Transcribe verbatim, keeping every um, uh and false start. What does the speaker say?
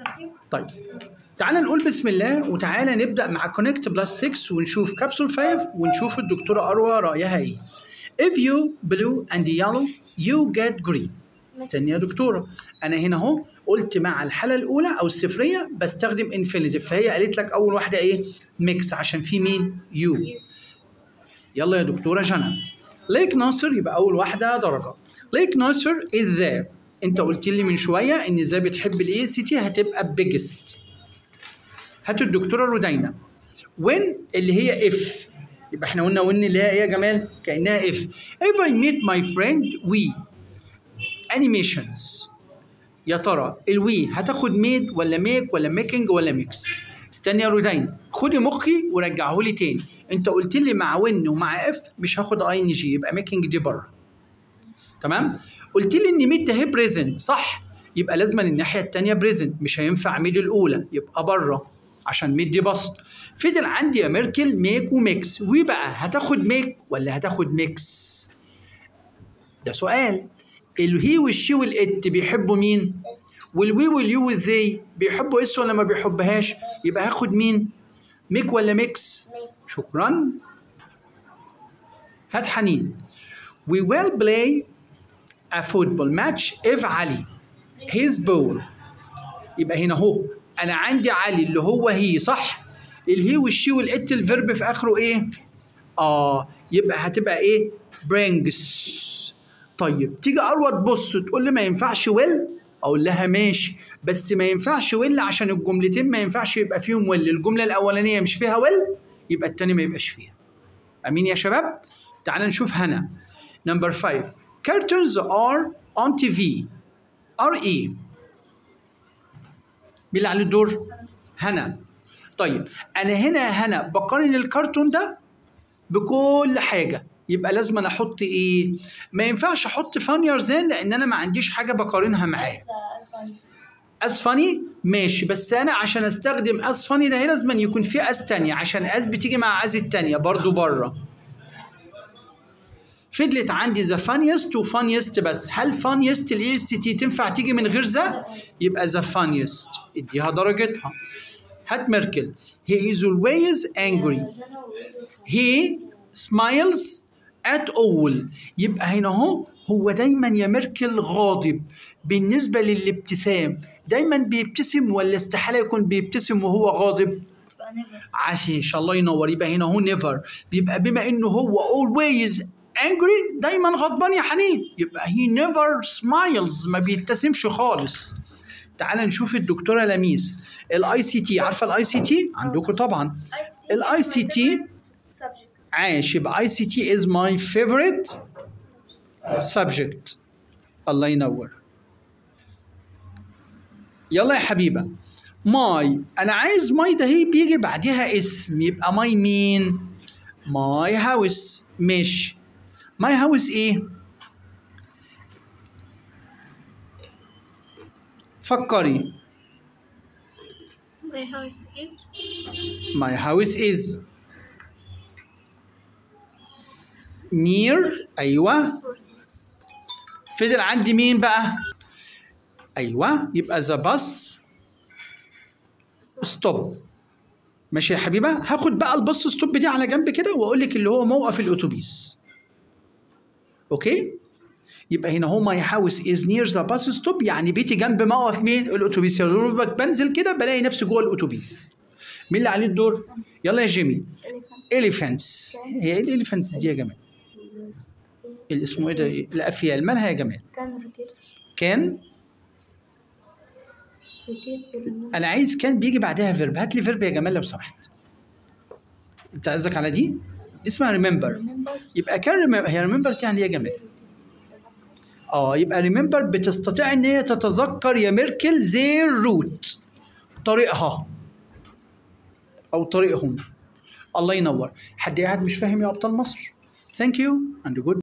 طيب تعالى نقول بسم الله وتعالى نبدأ مع كونكت بلس ستة ونشوف كبسول خمسة ونشوف الدكتورة أروى رأيها إيه. If you blue and yellow you get green. استني يا دكتورة، أنا هنا أهو قلت مع الحالة الأولى أو الصفرية بستخدم انفينيتيف، فهي قالت لك أول واحدة إيه؟ ميكس عشان في مين؟ يو. يلا يا دكتورة جنى. ليك ناصر يبقى أول واحدة درجة. ليك ناصر is there. أنت قلت لي من شوية إن إذا بتحب الإي سي تي هتبقى biggest. هاتوا الدكتورة رودينا. when اللي هي if، يبقى إحنا قلنا when اللي هي إيه يا جمال؟ كأنها if. if I meet my friend we animations. يا ترى الوي هتاخد ميد ولا ميك ولا ميكنج ولا ميكس؟ استني يا رودينا، خدي مخي ورجعه لي تاني. انت قلت لي مع وين ومع اف مش هاخد اي ان جي، يبقى ميكنج دي بره. تمام؟ قلت لي ان ميد ده هي بريزنت، صح؟ يبقى لازم الناحيه الثانيه بريزنت، مش هينفع ميد الاولى، يبقى بره عشان ميد دي بسط. فضل عندي يا ميركل ميك وميكس، وي بقى هتاخد ميك ولا هتاخد ميكس؟ ده سؤال. الهي والشي والات بيحبوا مين؟ والوي واليو والذي بيحبوا اس ولا ما بيحبهاش؟ يبقى هاخد مين؟ ميك ولا ميكس؟ شكرا. هات حنين. We will play a football match if علي his ball. يبقى هنا اهو انا عندي علي اللي هو هي، صح؟ الهي والشي والات الفيرب في اخره ايه؟ اه يبقى هتبقى ايه؟ brings. طيب تيجي اروى تبص تقول لي ما ينفعش ويل، اقول لها ماشي، بس ما ينفعش ويل عشان الجملتين ما ينفعش يبقى فيهم ويل. الجمله الاولانيه مش فيها ويل يبقى الثاني ما يبقاش فيها. امين يا شباب؟ تعال نشوف هنا. نمبر خمسة. curtains are on تي في. ار ايه؟ مين اللي على الدور؟ هنا. طيب انا هنا هنا بقارن الكرتون ده بكل حاجه، يبقى لازم أنا احط ايه؟ ما ينفعش احط فانير زين لان انا ما عنديش حاجه بقارنها معاه. اس فاني ماشي، بس انا عشان استخدم اس فاني ده لازم يكون في اس تانية، عشان اس بتيجي مع از التانية برضو بره. فضلت عندي ذا فانيست وفانيست بس. هل فانيست الاي اس تي تنفع تيجي من غير ذا؟ يبقى ذا فانيست اديها درجتها. هات ميركل. he is always angry he smiles at all. يبقى هنا اهو هو دايما يا ميركل غاضب. بالنسبه للابتسام دايما بيبتسم ولا استحاله يكون بيبتسم وهو غاضب؟ عشان ان شاء الله ينور. يبقى هنا هو never، بيبقى بما انه هو always angry دايما غضبان يا حنين، يبقى he never smiles ما بيبتسمش خالص. تعال نشوف الدكتوره لميس. الاي سي تي، عارفه الاي سي تي عندكم طبعا. الاي سي تي عايش، يبقى اي سي تي is my favorite subject. الله ينور. يلا يا حبيبه. ماي، انا عايز ماي ده هي بيجي بعدها اسم، يبقى ماي مين؟ ماي هاوس. ماشي. ماي هاوس ايه؟ فكري. My house is My house is near. أيوة. فضل عندي مين بقى؟ أيوة، يبقى the bus stop. ماشي يا حبيبة؟ هاخد بقى الباص ستوب دي على جنب كده وأقول لك اللي هو موقف الأتوبيس. أوكي؟ يبقى هنا هو ماي هاوس از نير ذا باص ستوب، يعني بيتي جنب موقف مين؟ الاتوبيس. يا دوبك بنزل كده بلاقي نفسي جوه الاتوبيس. مين اللي عليه الدور؟ يلا يا جيمي. اليفانتس. هي ايه الاليفانتس دي يا جمال؟ الاسم ايه ده؟ الافيال. مالها يا جمال؟ كان انا عايز كان بيجي بعدها فيرب. هات لي فيرب يا جمال لو سمحت. انت قصدك على دي؟ اسمها ريمبر. يبقى كان ريمبر. هي ريمبر يعني يا جمال؟ اه يبقى ريمبر بتستطيع ان هي تتذكر يا ميركل زير روت، طريقها او طريقهم. الله ينور. حد قاعد مش فاهم يا ابطال مصر؟ ثانك يو اند جود